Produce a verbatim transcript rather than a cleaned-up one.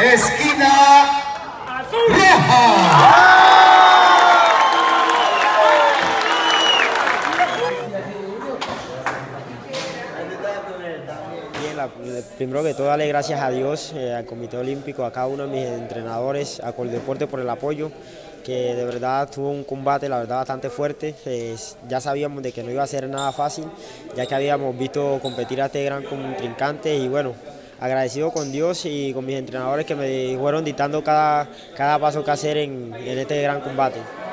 esquina roja. Bien, la, primero que todo, darle gracias a Dios, eh, al Comité Olímpico, a cada uno de mis entrenadores, a Coldeporte por el apoyo, que de verdad tuvo un combate, la verdad, bastante fuerte. Eh, ya sabíamos de que no iba a ser nada fácil, ya que habíamos visto competir a este gran contrincante y bueno, agradecido con Dios y con mis entrenadores que me fueron dictando cada, cada paso que hacer en, en este gran combate.